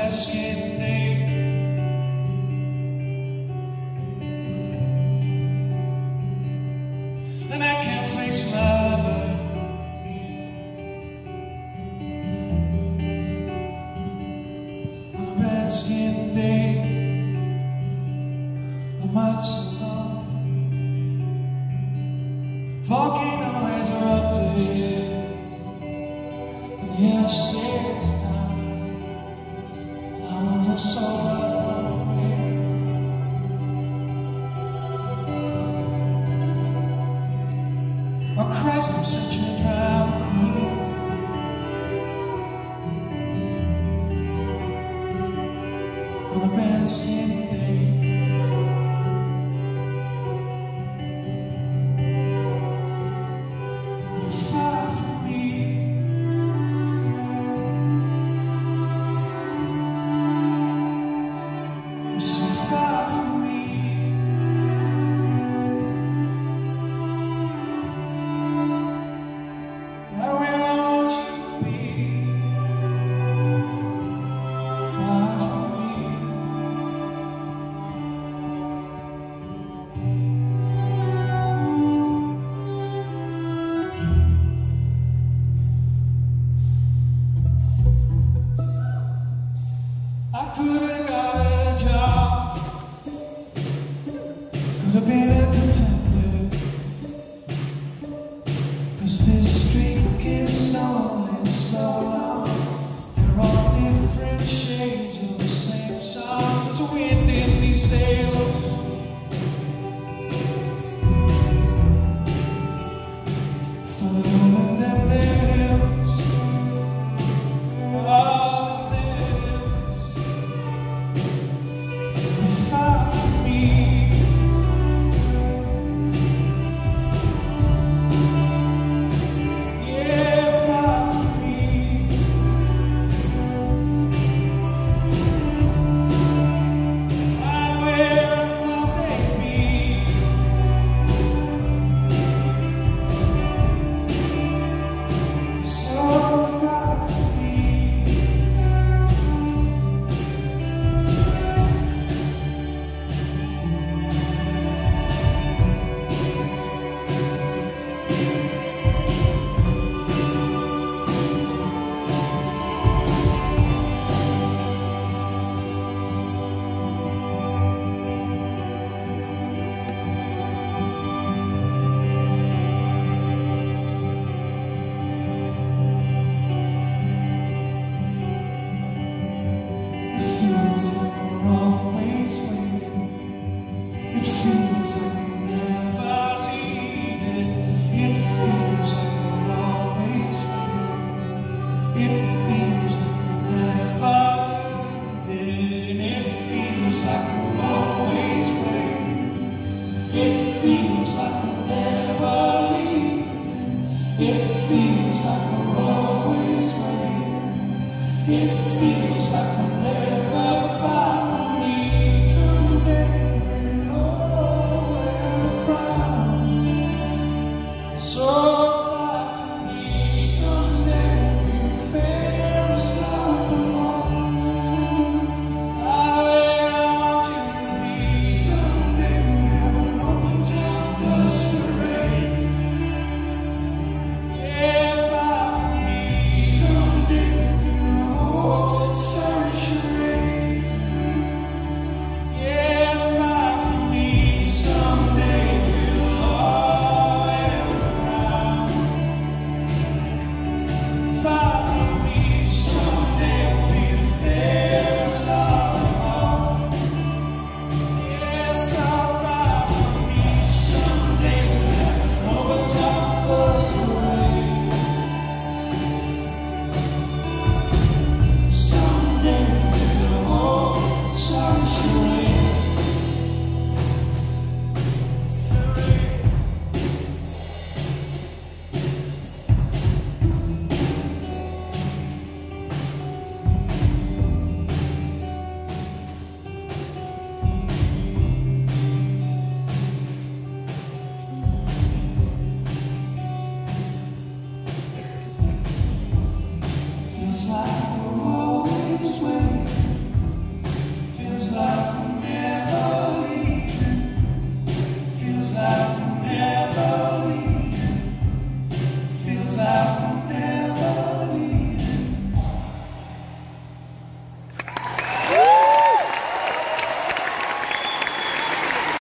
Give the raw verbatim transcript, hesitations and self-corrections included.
bare-skinned name. And I can't face my lover. On a bare-skinned day, the months alone, volcanoes erupted, and the air shakes down. I want to so love my way. Oh Christ, I'm such a drama queen. On a bare-skinned day, and you fly for me. You're so far from me. I will want you to be far from me. I could have got a job, could have been a contender, 'cause this streak is only so long. They're all different shades of the same song. There's a wind in these sails, for the woman that lives, oh, that lives, the far from me. Yeah, far from me. And where will they be? So far from me. It feels like we're always waiting. It feels like we're never leaving. It feels like we're always waiting. It feels like we're never leaving. It feels like we're always waiting. It feels like we're never leaving. It feels like we're always waiting. It feels like we're